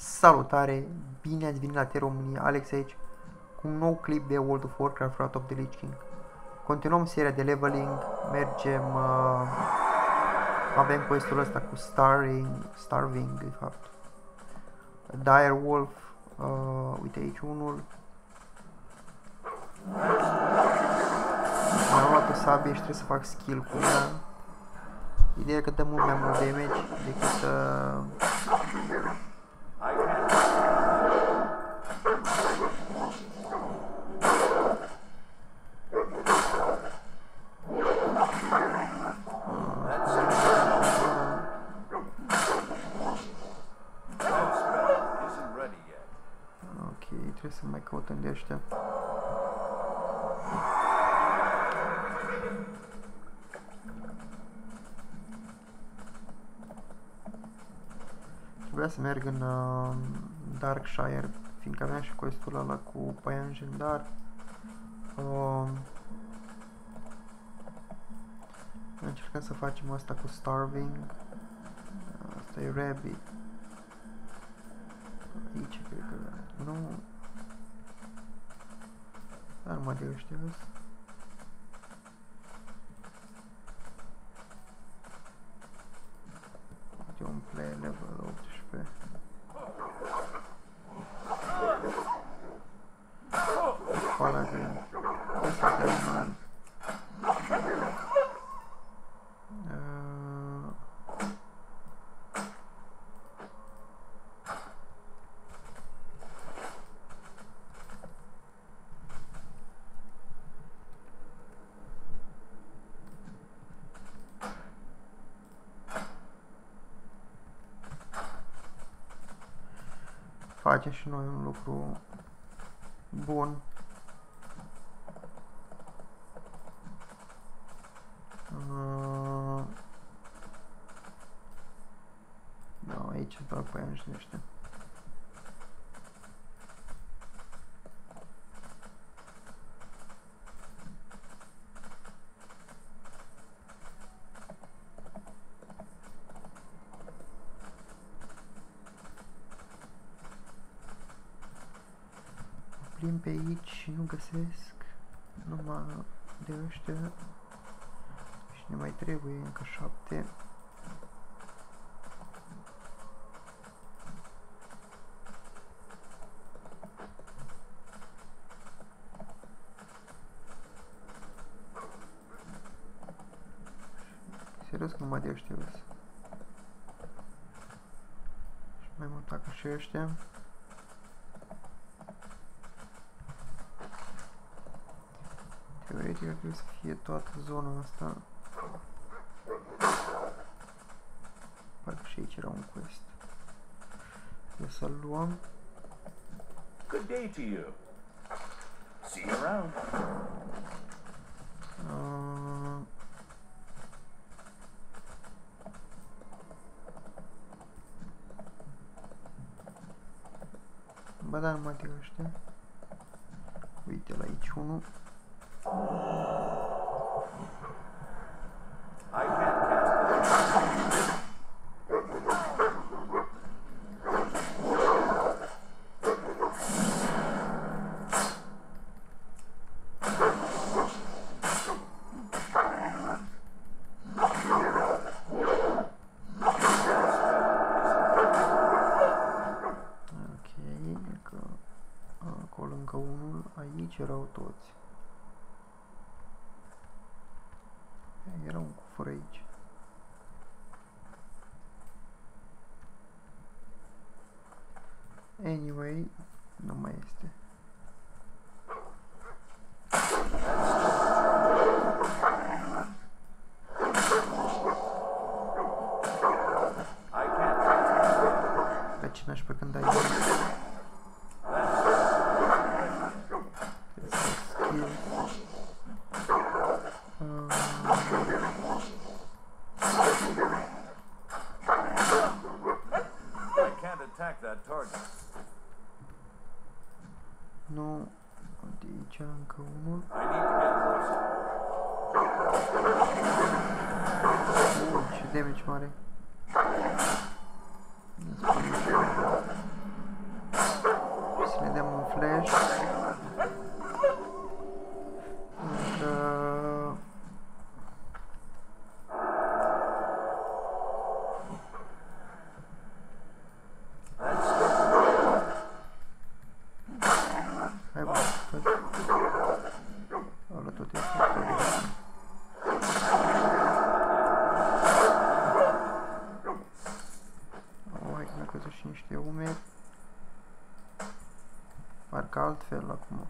Salutare! Bine ați venit la T-România, Alex aici, cu un nou clip de World of Warcraft Wrath of the Lich King. Continuăm seria de leveling, mergem, avem questul ăsta cu Starving, de fapt. Direwolf, uite aici unul. Mi-am luat o sabie și trebuie să fac skill cu ea. Ideea e că dă mult mai mult damage decât trebuie să mai căutăm de ăștia. Trebuia să merg în Darkshire, fiindcă aveam și questul ăla cu păianjen, dar încercăm să facem asta cu Starving. Asta e Rabbit. Aici cred că nu. Dar mă de ăștia ăsta. Uite un player level 18. Ăla de ăsta de man. Facem și noi un lucru bun. Da, aici doar păianjeni ăștia. Plim pe aici și nu găsesc numai de ăștia și ne mai trebuie încă 7. Serios că numai de ăștia văd. Și mai mă atacă și ăștia. Teoretic ar trebui să fie toată zona asta. Parcă și aici era un quest. Trebuie să-l luăm. Good day to you. See you around. Ba da, numai de ăștia. Uite la aici unul. I can't cast it. Acolo încă unul, aici erau toți. Era un cufăr aici. Anyway, nu mai este. Pe cine aș pe când ai nu, de aici încă unul. Ce damage mare. flash. Încă... Hai bă, tot. Ăla tot este tot. Hai că mi-a căzut și niște umeri. Parcă altfel acum.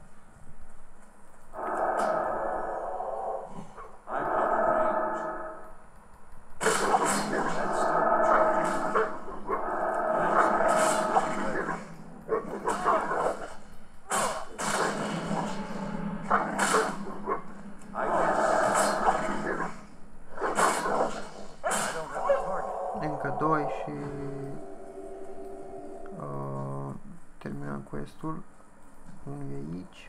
Încă 2 și terminăm quest-ul. Unul e aici.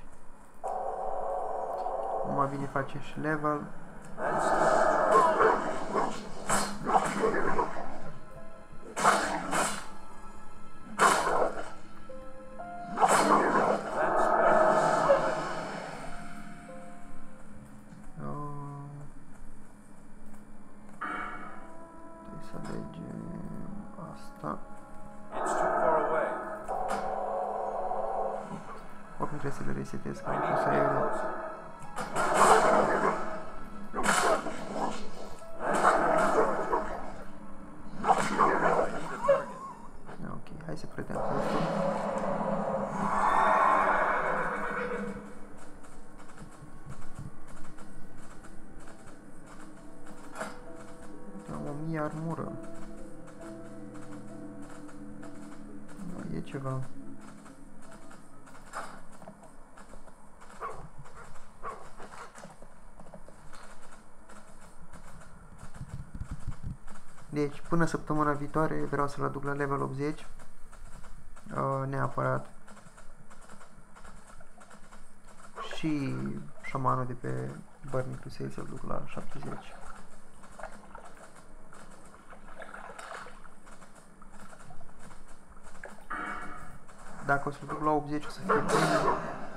Numai bine face și level. Trebuie să alegem asta. Oricum trebuie să le resetez, că nu pot să iau. Ok, hai să predăm quest-ul. Am 1000 armură. E ceva. Deci, până săptămâna viitoare vreau să-l aduc la level 80. Neapărat. Și șamanul de pe Burning Crusade să-l duc la 70. Dacă o să-l duc la 80 o să fie bine.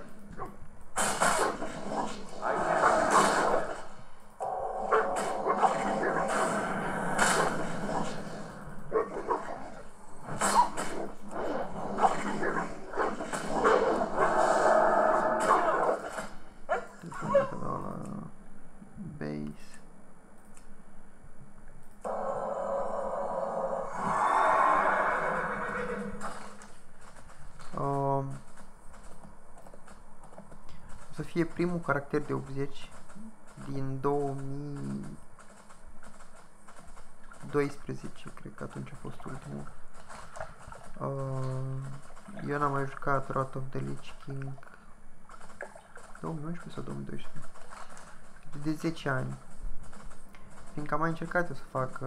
Să fie primul caracter de 80 din 2012, cred că atunci a fost ultimul. Eu n-am mai jucat Wrath of the Lich King 2011 sau 2012, de 10 ani. Fiindcă am mai încercat eu să fac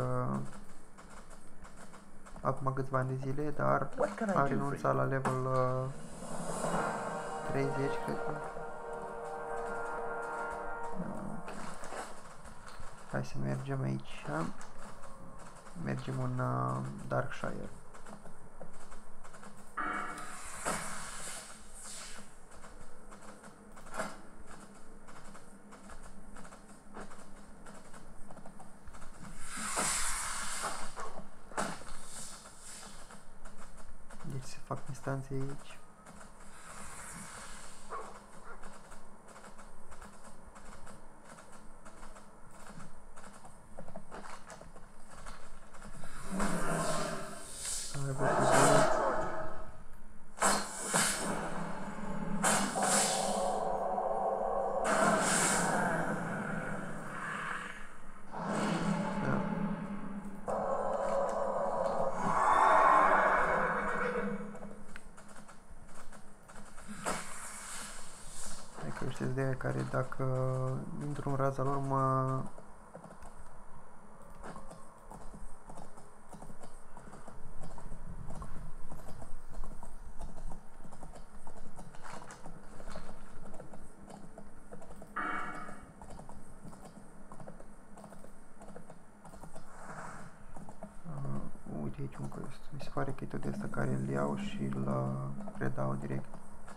acum câțiva ani de zile, dar am renunțat la level 30, cred că. Okay. Hai să mergem aici. Mergem în Darkshire. Deci se fac instanțe aici. De care dacă intru în raza lor mă uite aici un quest. Mi se pare că e tot de asta care îl iau și îl predau direct.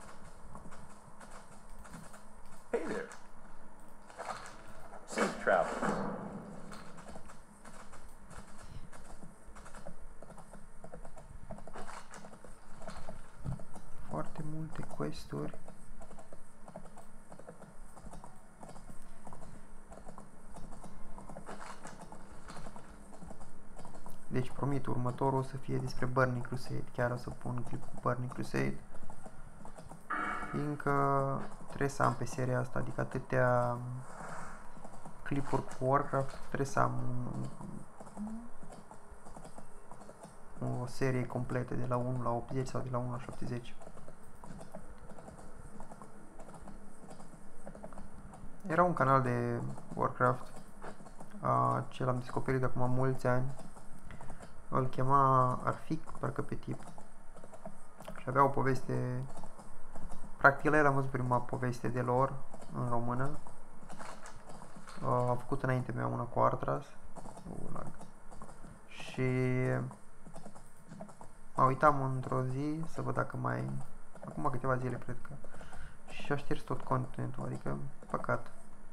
quest-uri. Deci promit, următorul o să fie despre Burning Crusade. Chiar o să pun clip cu Burning Crusade. Fiindcă trebuie să am pe seria asta, adică atâtea clipuri cu Warcraft, trebuie să am o serie completă de la 1 la 80 sau de la 1 la 70. Era un canal de Warcraft, ce l-am descoperit de acum mulți ani. Îl chema Arfic, parcă pe tip. Și avea o poveste. Practic la el am văzut prima poveste de lor în română. Am făcut înainte mea una cu Arthras. Și mă uitam într-o zi să văd dacă mai... Acum câteva zile cred că. Și a șters tot contentul, adică păcat.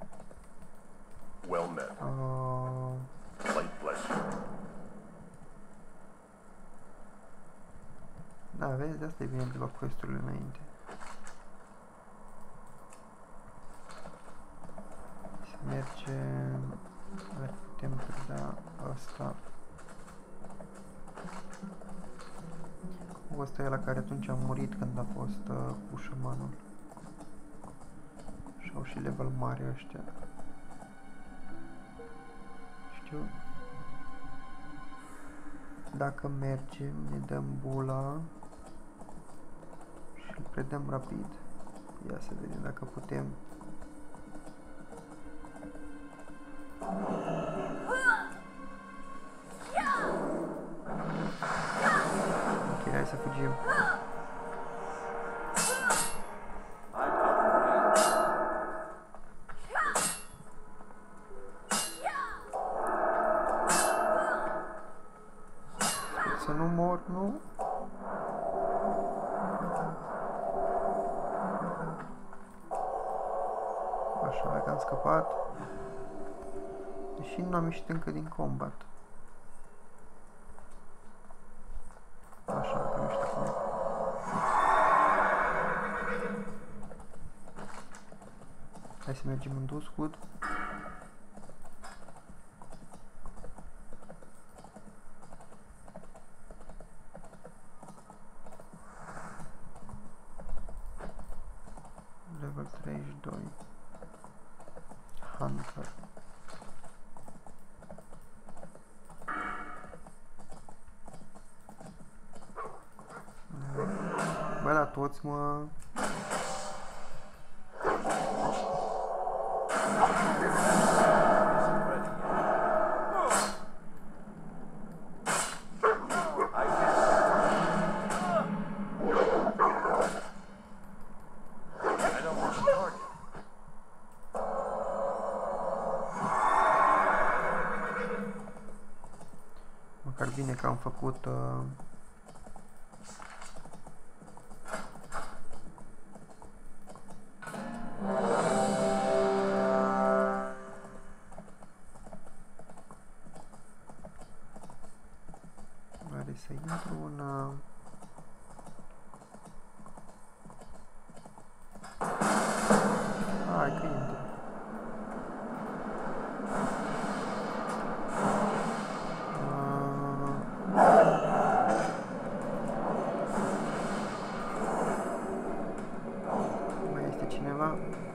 Well met. Light bless you. Da, vezi, de asta e bine de la quest-urile înainte. Să mergem... Dar putem preda asta. Ăsta e la care atunci am murit când a fost cu șamanul. Și au și level mare ăștia. Știu. Dacă mergem, ne dăm bula și îl predăm rapid. Ia să vedem dacă putem. Ok, hai să fugim. Să nu mor, nu? Așa, că am scăpat. Deși nu am ieșit încă din combat. Așa, că nu știu cum. Hai să mergem în Duscwood. Level 32. Hunter. Bă, la toți mă... Măcar bine că am făcut... Are să intru în... Hai că intru. Mai este cineva?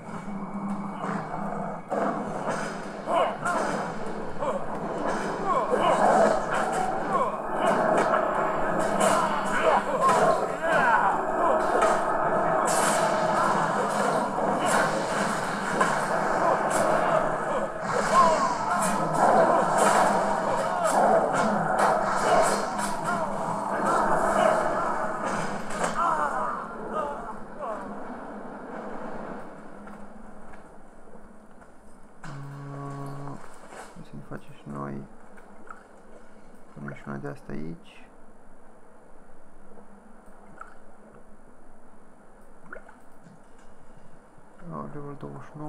Să-mi facem și noi. Punem și una de asta aici. Level 29.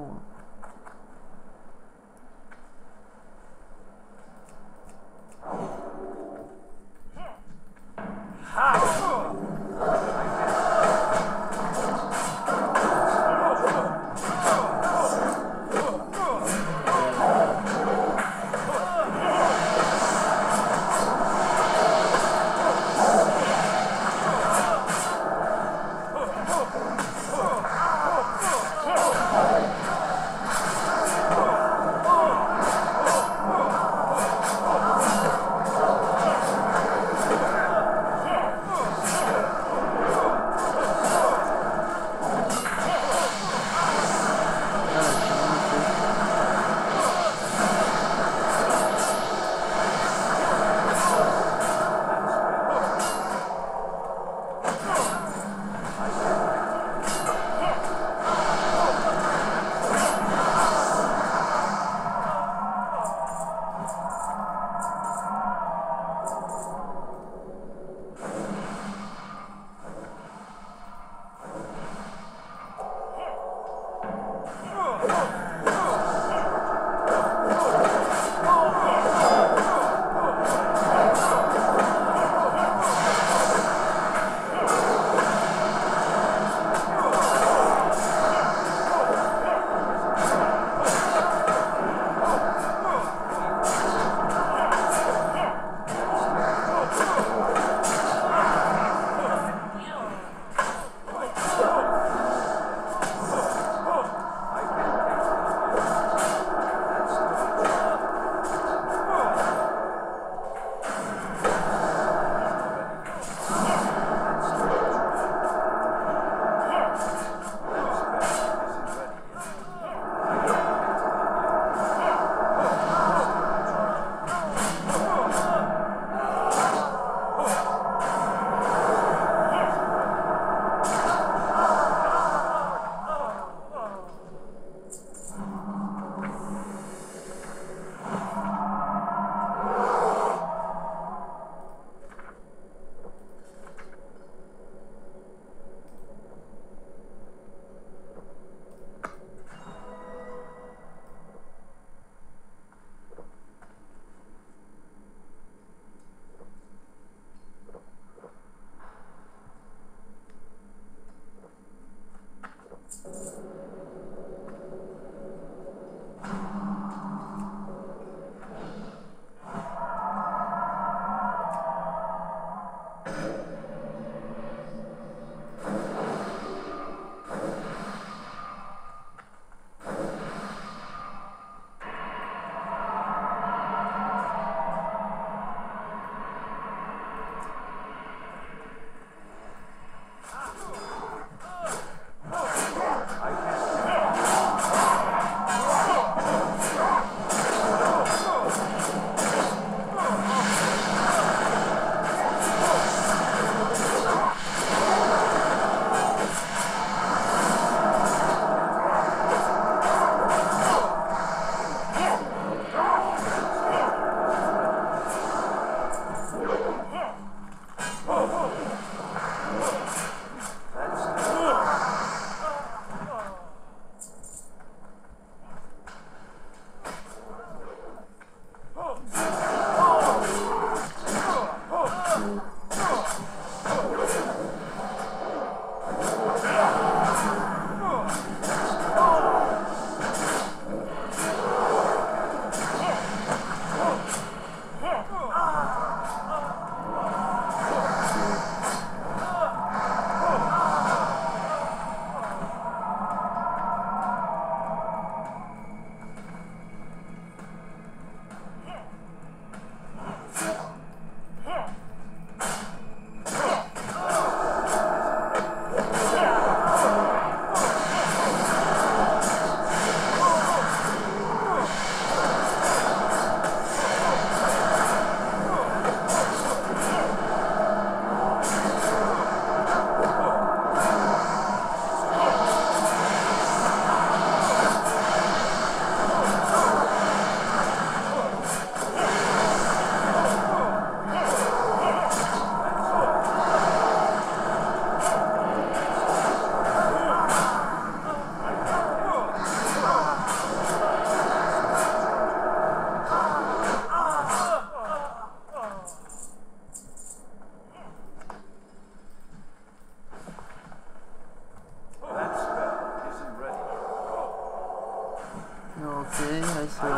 Ok, hai să...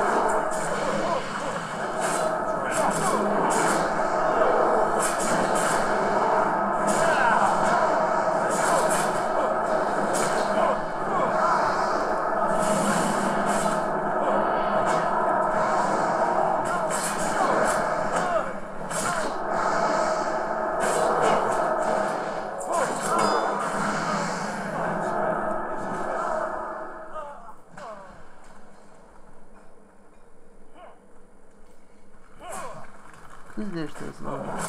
Câți de ăștia sunt?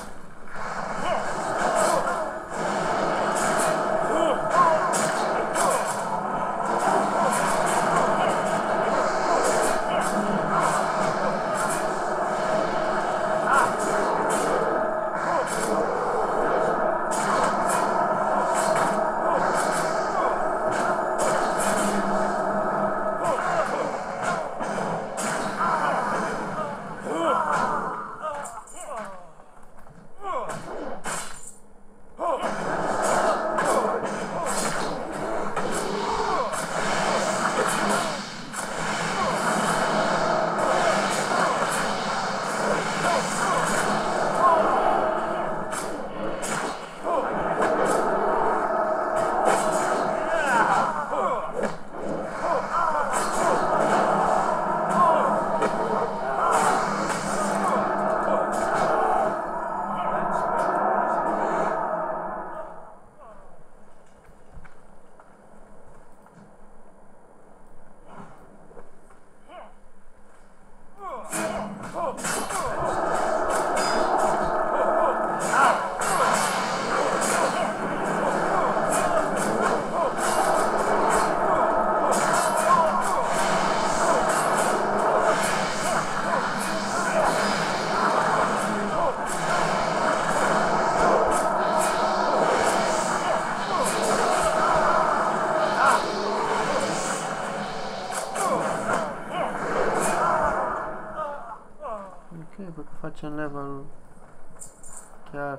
Ok, pentru că facem level chiar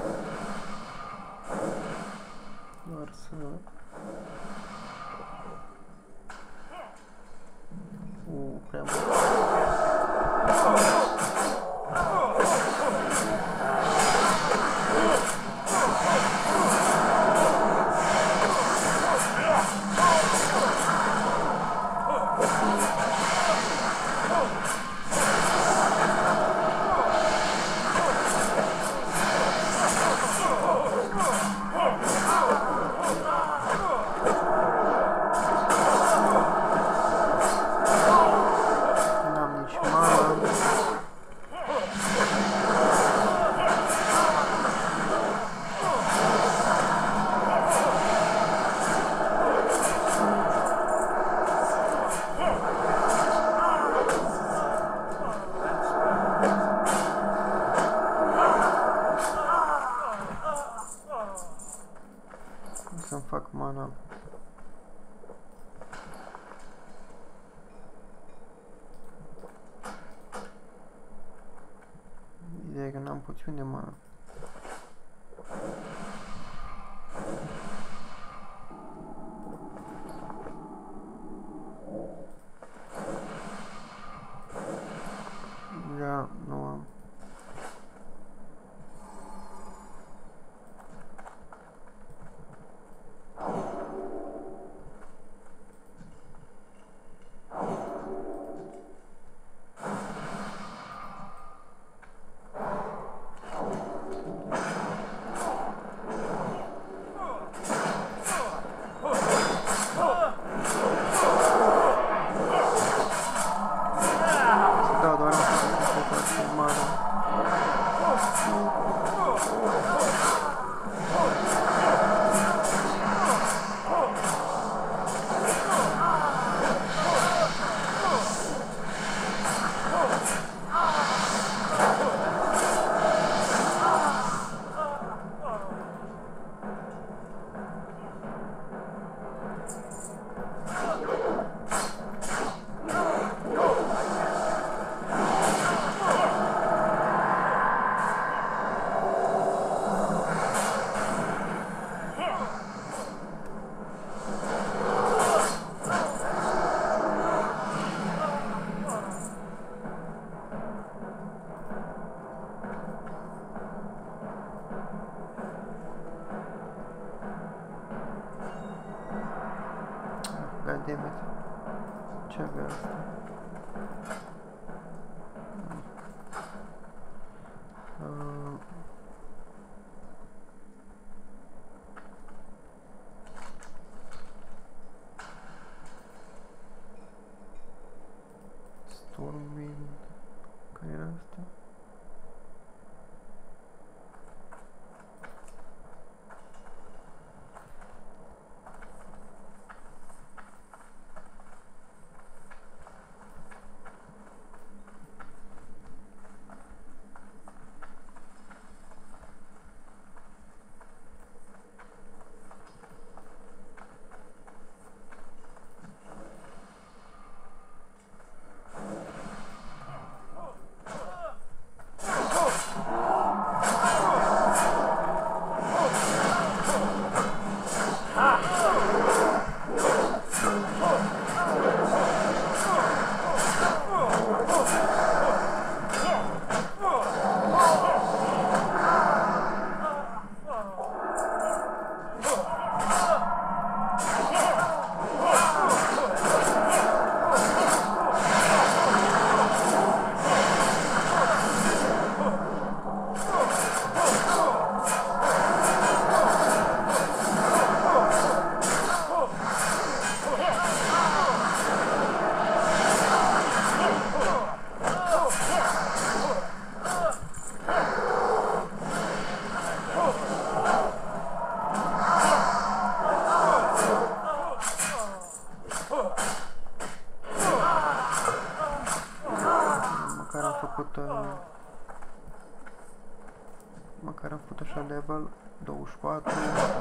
doar să prea mult. Să-mi fac mana. Ideea e că n-am putut unde mă? Ja, nu am. Da, doar am făcut mare. God damn it. Ce avea asta? Stormwind. Care era asta? Măcar am făcut așa level 24.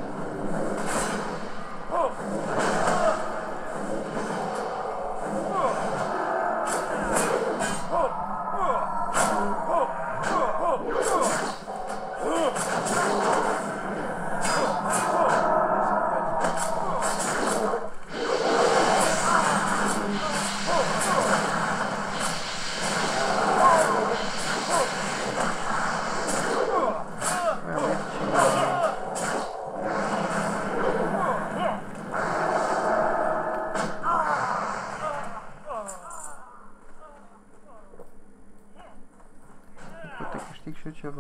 Poate câștig și eu ceva.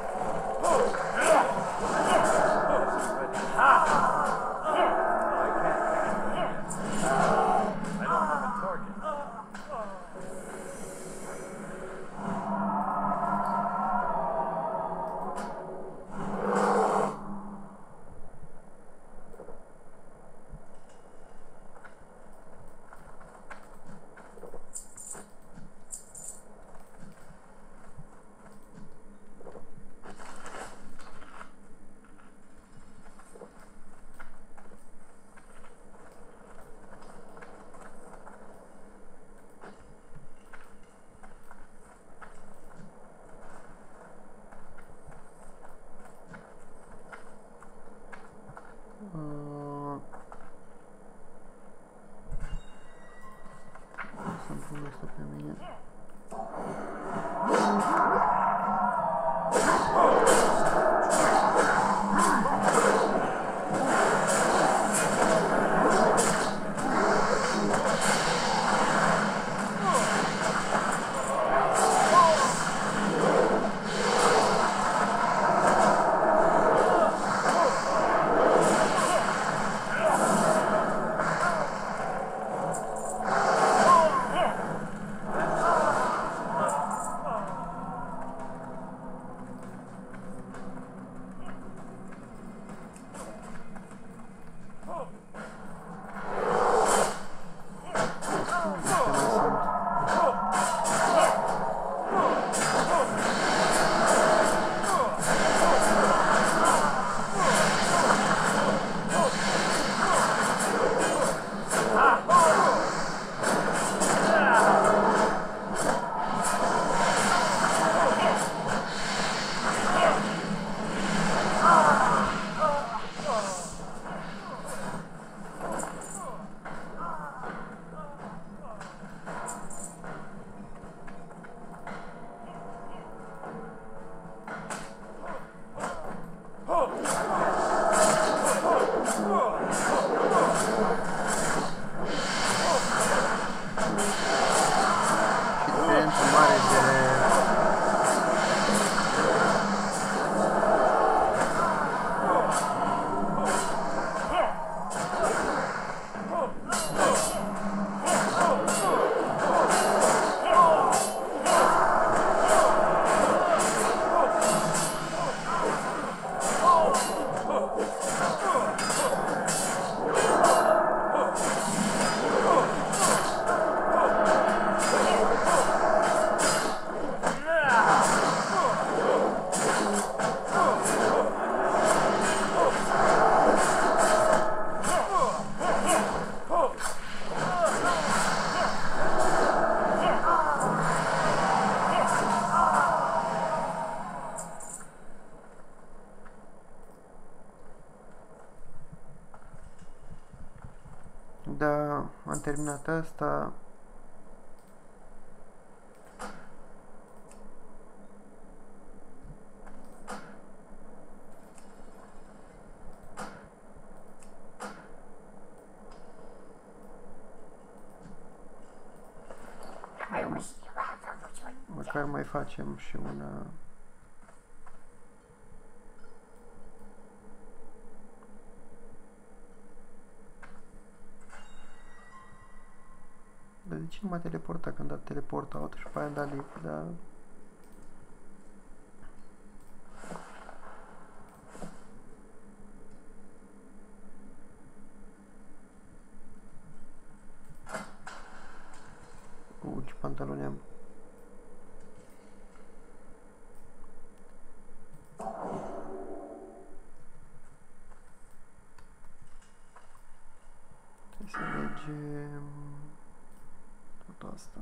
I can't Să-mi pun asta pe mine. Da, am terminat asta. Măcar mai facem și una. Dar de ce nu m-a teleportat când a teleport out și pe aia am dat lift, dar... Ce pantaloni am. Trebuie să mergem... tot asta.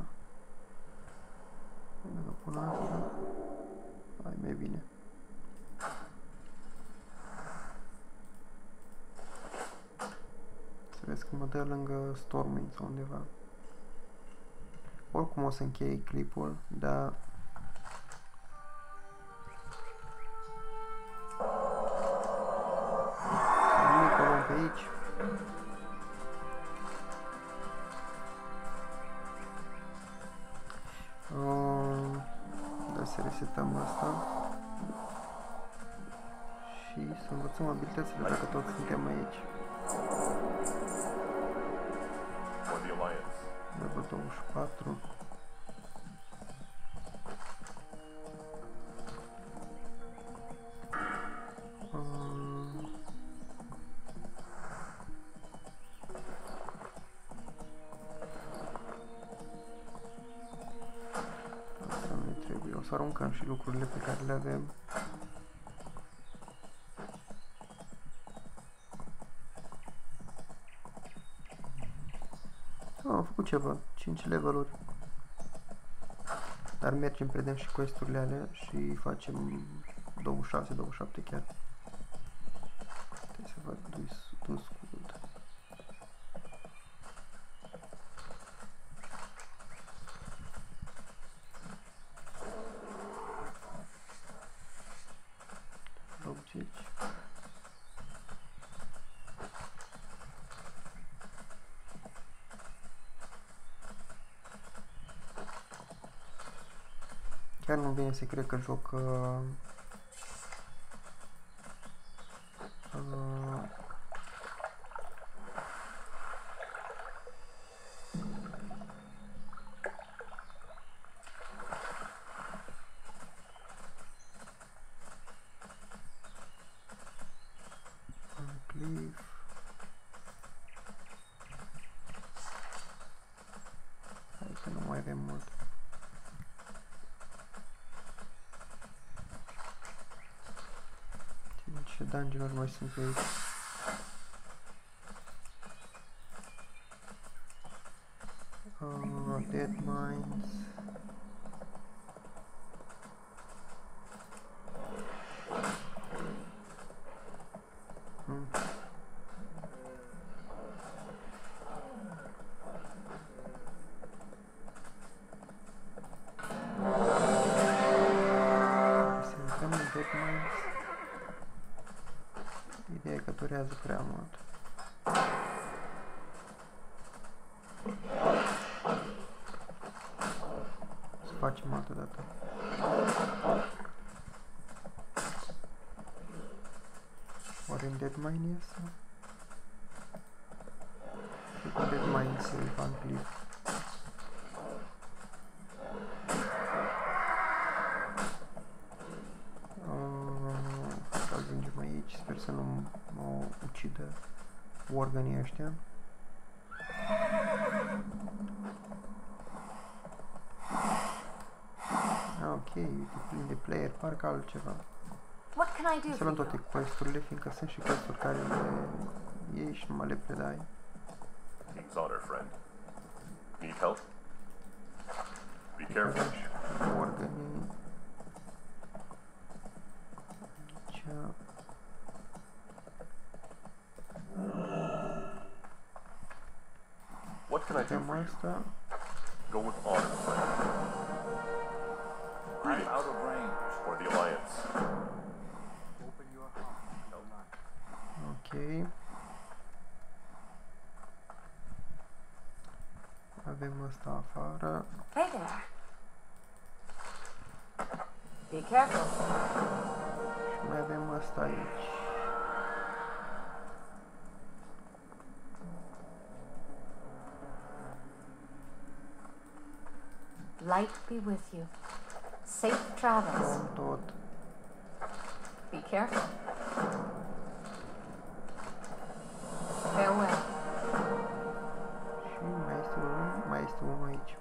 Dacă pun asta... hai, mai bine. Să vezi că mă dă lângă Stormwind sau undeva. Oricum o să închei clipul, dar... nimic, o luăm pe aici. Da, să resetăm asta. Și să învățăm abilitățile dacă tot suntem aici. Level 24. Asta nu ne trebuie. O să aruncăm și lucrurile pe care le avem. Am făcut ceva, 5 leveluri. Dar mergem, predem și quest-urile alea și facem 26-27 chiar. Trebuie să fac Chiar nu vine să cred că joc Cliff. Hai că nu mai avem mult. Ce dungeon-uri mai sunt pe aici? Dead Mines. Să intrăm în Dead Mines. Ideea e că durează prea mult. Să facem altă dată. Oare în Dead Mine iese? Cred că Dead Mine se va în Cliff. Ajungem aici, sper să nu mă ucidă organii ăștia. Ok, e plin de player, parcă altceva. Să luăm toate quest-urile, fiindcă sunt și quest-uri care le iei și numai le predai. King's honor, friend. Need help? Be careful. Organii. Aici. What can I do for you? Asta. Go with honor, friend. I'm out of range. For the Alliance. Open your heart. Ok. Avem asta afară. Hey there. Be careful. Și mai avem asta aici. Light be with you. Safe travels. Luăm tot. Be careful. Farewell. Și mai este unul aici.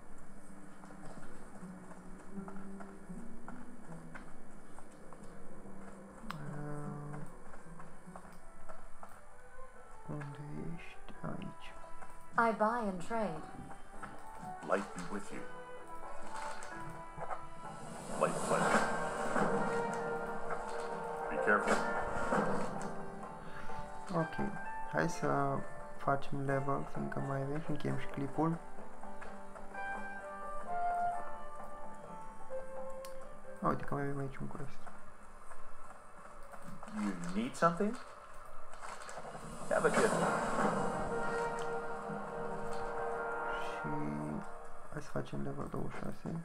Unde ești? Aici. I buy and trade. Light be with you. Light pleasure. Be careful. Ok. Hai să facem level, fiindcă mai avem și încheiem și clipul. Uite că mai avem aici un quest. You need something? Have a good one. Și hai să facem level 26.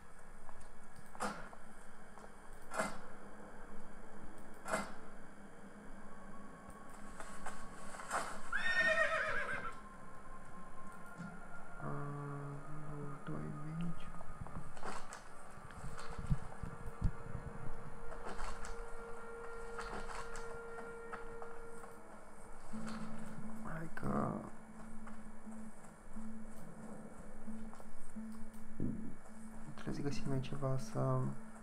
Doi meci. Hai că trebuie să găsim noi ceva să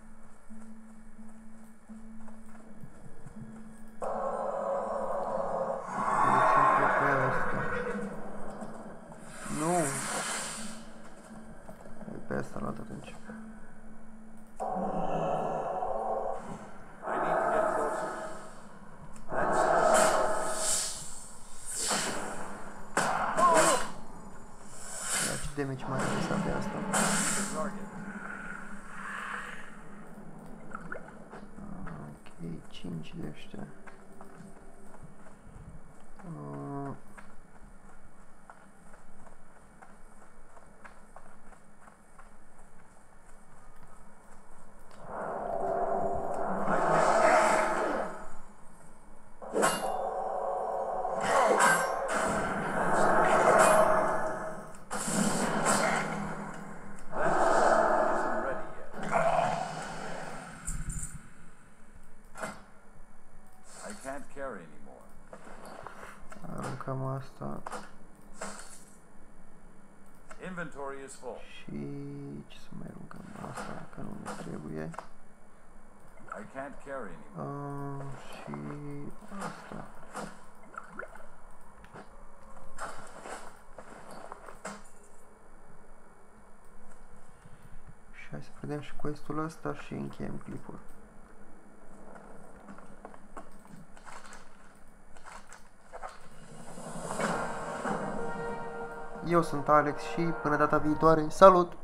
nu! Pe asta l-am dat atunci. I need to get closer. Ia ce damage mai are de asta. Target. Ok, 5 de ăștia. can't carry anymore. Aruncăm asta. Inventory is full. Și ce să mai aruncăm? Asta, că nu ne trebuie. I can't carry anymore. Și asta. Și hai să vedem și quest-ul ăsta și încheiem clipul. Eu sunt Alex și până data viitoare, salut!